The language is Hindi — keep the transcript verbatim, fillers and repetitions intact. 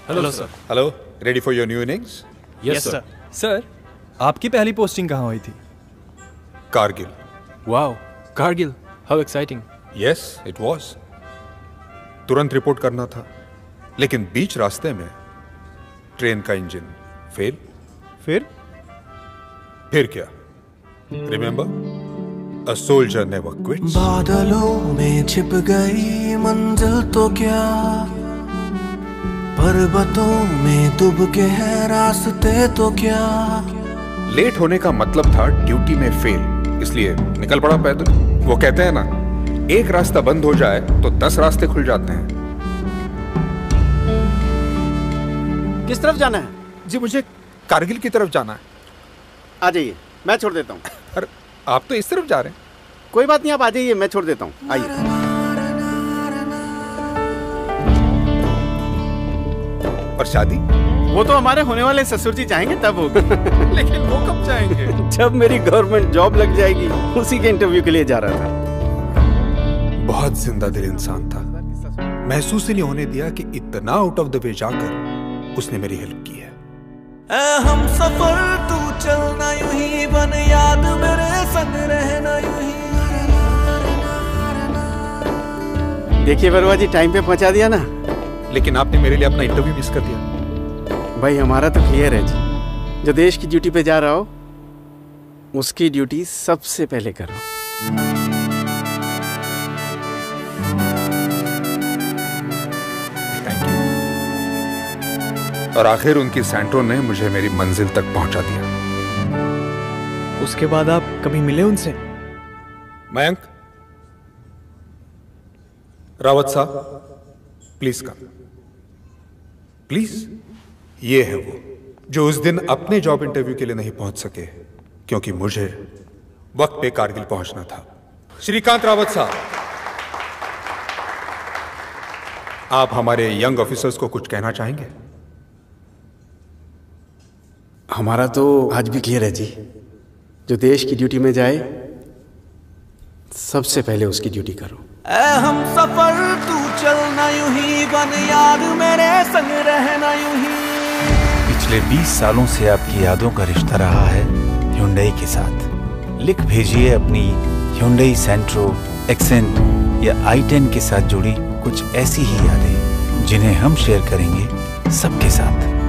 Hello sir. Hello, ready for your new innings? Yes sir. Sir, आपकी पहली पोस्टिंग कहाँ हुई थी? Kargil. Wow, Kargil, how exciting. Yes, it was. तुरंत रिपोर्ट करना था, लेकिन बीच रास्ते में ट्रेन का इंजन फेल। फिर? फिर क्या? Remember, A soldier never quits. बादलों में छिप गई मंजिल तो क्या, पर्वतों में डूब के है रास्ते तो क्या। लेट होने का मतलब था ड्यूटी में फेल, इसलिए निकल पड़ा पैदल। वो कहते हैं ना, एक रास्ता बंद हो जाए तो दस रास्ते खुल जाते हैं। किस तरफ जाना है? जी, मुझे कारगिल की तरफ जाना है। आ जाइए, मैं छोड़ देता हूँ। अरे, आप तो इस तरफ जा रहे हैं। कोई बात नहीं, आप आ जाइए, मैं छोड़ देता हूँ। आइए। और शादी? वो तो हमारे होने वाले ससुर जी चाहेंगे तब होगी। लेकिन वो कब जाएंगे? जब मेरी गवर्नमेंट जॉब लग जाएगी। उसी के इंटरव्यू के लिए जा रहा था। बहुत जिंदा दिल इंसान था। महसूस ही नहीं होने दिया कि इतना आउट ऑफ द वे जाकर उसने मेरी हेल्प की है। ऐ हम सफर तू चलना यूं ही, बन याद मेरे संग रहना यूं ही। देखिए बरुआ जी, टाइम पे पहुंचा दिया ना। लेकिन आपने मेरे लिए अपना इंटरव्यू मिस कर दिया। भाई हमारा तो क्लियर है जी, जो देश की ड्यूटी पे जा रहा हो उसकी ड्यूटी सबसे पहले करो। Thank you. और आखिर उनकी सैंट्रो ने मुझे मेरी मंजिल तक पहुंचा दिया। उसके बाद आप कभी मिले उनसे? मयंक, रावत साहब, प्लीज कम। प्लीज। ये है वो जो उस दिन अपने जॉब इंटरव्यू के लिए नहीं पहुंच सके, क्योंकि मुझे वक्त पे कारगिल पहुंचना था। श्रीकांत रावत साहब, आप हमारे यंग ऑफिसर्स को कुछ कहना चाहेंगे? हमारा तो आज भी क्लियर है जी, जो देश की ड्यूटी में जाए सबसे पहले उसकी ड्यूटी करो। ऐ हम सफर तू चलना यूं ही, बन याद मेरे संग रहना यूं ही। पिछले बीस सालों से आपकी यादों का रिश्ता रहा है ह्युंडई के साथ। लिख भेजिए अपनी ह्युंडई सेंट्रो, एक्सेंट या आई टेन के साथ जुड़ी कुछ ऐसी ही यादें, जिन्हें हम शेयर करेंगे सबके साथ।